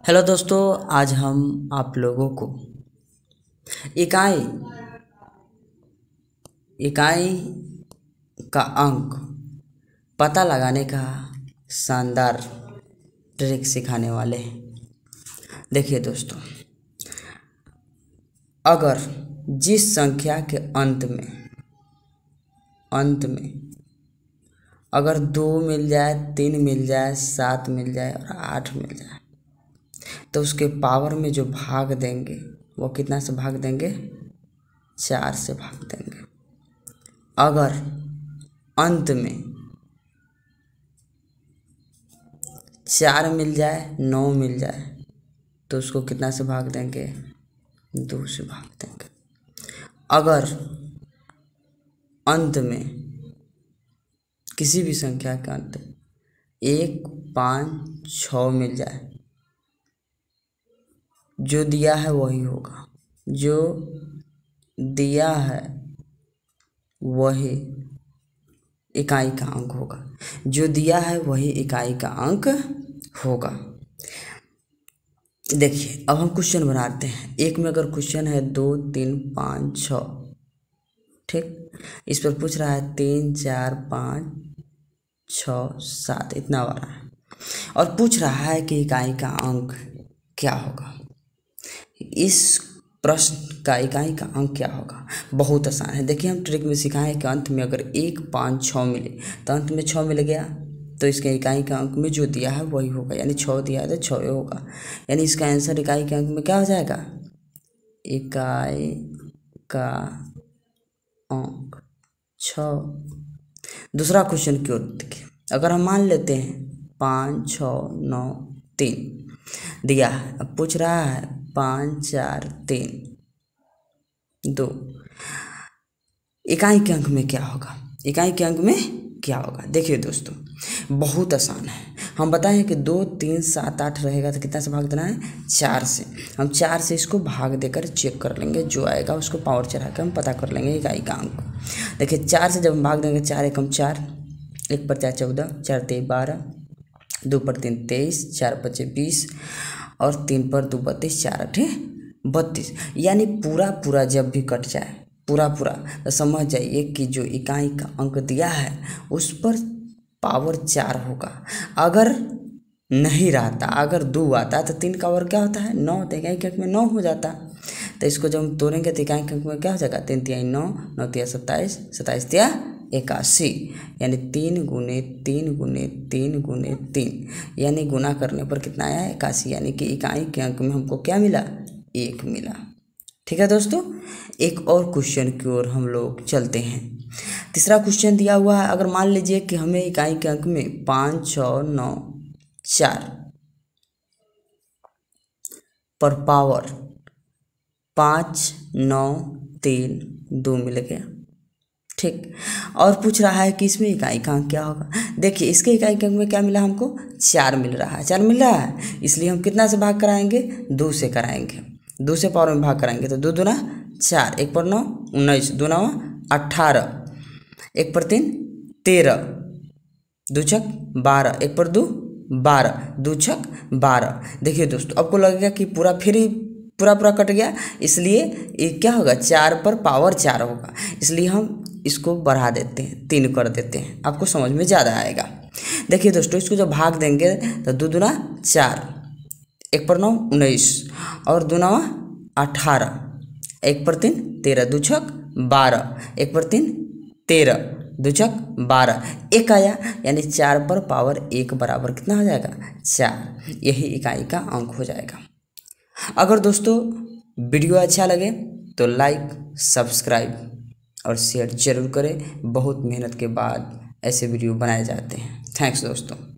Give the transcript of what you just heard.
Hello दोस्तों, आज हम आप लोगों को इकाई इकाई का अंक पता लगाने का शानदार ट्रिक सिखाने वाले हैं। देखिए दोस्तों, अगर जिस संख्या के अंत में अगर 2 मिल जाए, 3 मिल जाए, 7 मिल जाए और 8 मिल जाए तो उसके पावर में जो भाग देंगे वो कितना से भाग देंगे? 4 से भाग देंगे। अगर अंत में 4 मिल जाए, 9 मिल जाए तो उसको कितना से भाग देंगे? 2 से भाग देंगे। अगर अंत में किसी भी संख्या के अंत में 1, 5, 6 मिल जाए, जो दिया है वही होगा, जो दिया है वही इकाई का अंक होगा, जो दिया है वही इकाई का अंक होगा। देखिए, अब हम क्वेश्चन बनाते हैं। एक में अगर क्वेश्चन है 2, 3, 5, 6, ठीक, इस पर पूछ रहा है 3, 4, 5, 6, 7, इतना वाला है और पूछ रहा है कि इकाई का अंक क्या होगा। इस प्रश्न का इकाई का अंक क्या होगा? बहुत आसान है। देखिए, हम ट्रिक में सिखाए हैं कि अंत में अगर 1, 5, 6 मिले तो अंत में 6 मिल गया तो इसके इकाई का अंक में जो दिया है वही होगा, यानी 6 दिया है तो 6 होगा, यानी इसका आंसर इकाई के अंक में क्या हो जाएगा? इकाई का अंक 6। दूसरा क्वेश्चन की ओर देखिए, अगर हम मान लेते हैं 5, 6, 9, 3 दिया है, अब पूछ रहा है 5, 4, 3, 2, इकाई के अंक में क्या होगा? इकाई के अंक में क्या होगा? देखिए दोस्तों, बहुत आसान है। हम बताएं कि 2, 3, 7, 8 रहेगा तो कितना से भाग देना है? 4 से। हम 4 से इसको भाग देकर चेक कर लेंगे, जो आएगा उसको पावर चढ़ा कर हम पता कर लेंगे इकाई का अंक। देखिए, 4 से जब हम भाग देंगे, 4 एकम 4, 1 पर 4 14, 4 3 12, 2 पर 3 23, 4 5 20 और 3 पर 2 32, 4 8 32, यानी पूरा जब भी कट जाए पूरा तो समझ जाइए कि जो इकाई का अंक दिया है उस पर पावर 4 होगा। अगर नहीं रहता, अगर 2 आता तो 3 का पावर क्या होता है? 9, तो इकाई के अंक में 9 हो जाता। तो इसको जब हम तोड़ेंगे तो इकाई के अंक में क्या हो जाएगा? 3 तिहाई 9, 9 तिहाई 27, 27 तिहाई 81, यानी 3 गुने 3 गुने 3 गुने 3, यानी गुना करने पर कितना आया? 81, यानी कि इकाई के अंक में हमको क्या मिला? 1 मिला। ठीक है दोस्तों, एक और क्वेश्चन की ओर हम लोग चलते हैं। तीसरा क्वेश्चन दिया हुआ है, अगर मान लीजिए कि हमें इकाई के अंक में 5, 6, 9, 4 पर पावर 5, 9, 3, 2 मिल गया, ठीक, और पूछ रहा है कि इसमें इकाई का अंक क्या होगा। देखिए, इसके इकाई के अंक में क्या मिला हमको? 4 मिल रहा है। 4 मिल रहा है, इसलिए हम कितना से भाग कराएंगे? 2 से कराएंगे। 2 से पावर में भाग कराएंगे तो 2 दूना 4, 1 पर 9 19, 2 9 18, 1 पर 3 13, 2 छक 12, 1 पर 2 12, 2 छक 12। देखिए दोस्तों, आपको लगेगा कि पूरा कट गया, इसलिए ये क्या होगा? 4 पर पावर 4 होगा, इसलिए हम इसको बढ़ा देते हैं, 3 कर देते हैं, आपको समझ में ज़्यादा आएगा। देखिए दोस्तों, इसको जब भाग देंगे तो 2 दूना 4, 1 पर 9 19 और 2 9 18, 1 पर 3 13, 2 छक 12, 1 पर 3 13, 2 छक 12, 1 आया, यानी 4 पर पावर 1 बराबर कितना हो जाएगा? 4। यही इकाई का अंक हो जाएगा। अगर दोस्तों वीडियो अच्छा लगे तो लाइक, सब्सक्राइब और शेयर जरूर करें। बहुत मेहनत के बाद ऐसे वीडियो बनाए जाते हैं। थैंक्स दोस्तों।